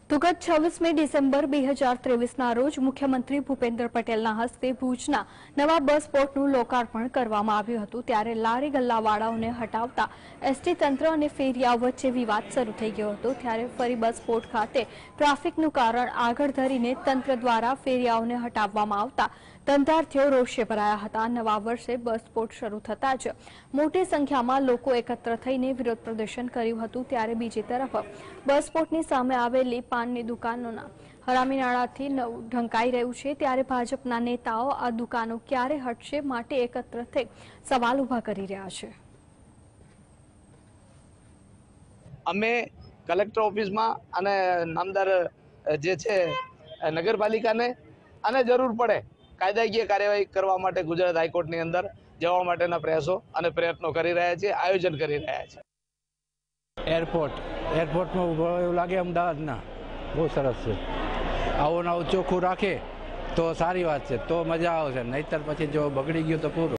તો ગત 26મી ડિસેમ્બર 2023ના રોજ મુખ્યમંત્રી ભૂપેન્દ્ર પટેલના હસ્તે ભુજના નવા બસ પોર્ટનું લોકાર્પણ કરવામાં આવ્યું હતું। ત્યારે લારી ગલ્લાવાળાઓને હટાવતા એસટી તંત્ર અને ફેરિયાઓ વચ્ચે વિવાદ શરૂ થઈ ગયો હતો। ત્યારે ફરી બસ પોર્ટ ખાતે ટ્રાફિકનું કારણ આગળ ધરીને તંત્ર દ્વારા ફેરિયાઓને હટાવવામાં આવતા ધંધાર્થીઓ રોષે ભરાયા હતા। નવા વર્ષે બસ પોર્ટ શરૂ થતાં જ મોટી સંખ્યામાં લોકો એકત્ર થઈને વિરોધ પ્રદર્શન કર્યું હતું। ત્યારે બીજી તરફ બસ પોર્ટની સામે આવેલી પાનની દુકાનોના હરામી નાણાથી ઢંકાઈ રહ્યું છે। ત્યારે ભાજપના નેતાઓ આ દુકાનો ક્યારે હટશે માટે એકત્ર થઈ સવાલ ઉભા કરી રહ્યા છે। અમે કલેક્ટર ઓફિસમાં અને નામદાર જે છે નગરપાલિકાને અને જરૂર પડે કાયદાકીય કાર્યવાહી કરવા માટે ગુજરાત હાઈકોર્ટની અંદર જવા માટેના પ્રયાસો અને પ્રયત્નો કરી રહ્યા છે, આયોજન કરી રહ્યા છે। એરપોર્ટમાં ઉભો એવું લાગે અમદાવાદના બહુ સરસ છે। આવું ચોખ્ખું રાખે તો સારી વાત છે, તો મજા આવશે, નહીતર પછી જો બગડી ગયું તો પૂરું।